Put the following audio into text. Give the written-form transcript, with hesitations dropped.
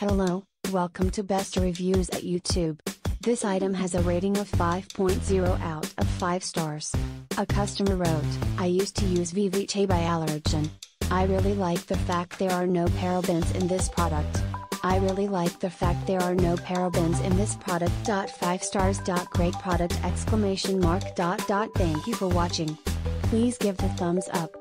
Hello, welcome to Best Reviews at YouTube. This item has a rating of 5.0 out of 5 stars. A customer wrote, I used to use VVT by Allergen. I really like the fact there are no parabens in this product. I really like the fact there are no parabens in this product. 5 stars. Great product! Thank you for watching. Please give the thumbs up.